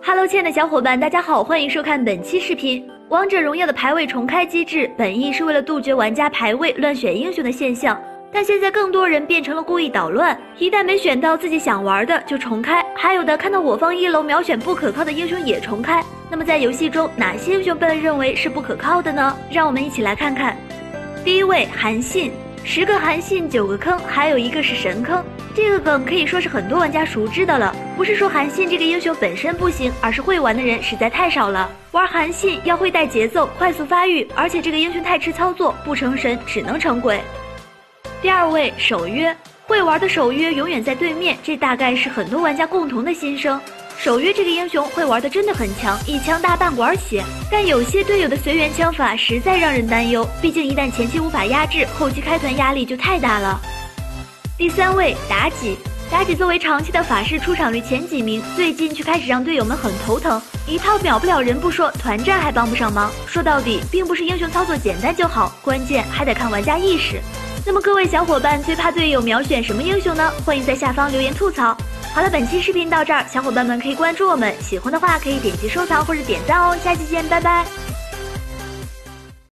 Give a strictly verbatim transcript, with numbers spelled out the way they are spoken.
Hello， 亲爱的小伙伴，大家好，欢迎收看本期视频。王者荣耀的排位重开机制本意是为了杜绝玩家排位乱选英雄的现象，但现在更多人变成了故意捣乱，一旦没选到自己想玩的就重开，还有的看到我方一楼秒选不可靠的英雄也重开。那么在游戏中哪些英雄被认为是不可靠的呢？让我们一起来看看。第一位韩信，十个韩信九个坑，还有一个是神坑。这个梗可以说是很多玩家熟知的了，不是说韩信这个英雄本身不行，而是会玩的人实在太少了。玩韩信要会带节奏，快速发育，而且这个英雄太吃操作，不成神只能成鬼。第二位守约，会玩的守约永远在对面，这大概是很多玩家共同的心声。守约这个英雄会玩的真的很强，一枪大半管血，但有些队友的随缘枪法实在让人担忧，毕竟一旦前期无法压制，后期开团压力就太大了。第三位妲己，妲己作为长期的法师出场率前几名，最近却开始让队友们很头疼，一套秒不了人不说，团战还帮不上忙。说到底并不是英雄操作简单就好，关键还得看玩家意识。那么各位小伙伴最怕队友秒选什么英雄呢？欢迎在下方留言吐槽。好了，本期视频到这儿，小伙伴们可以关注我们，喜欢的话可以点击收藏或者点赞哦，下期见，拜拜。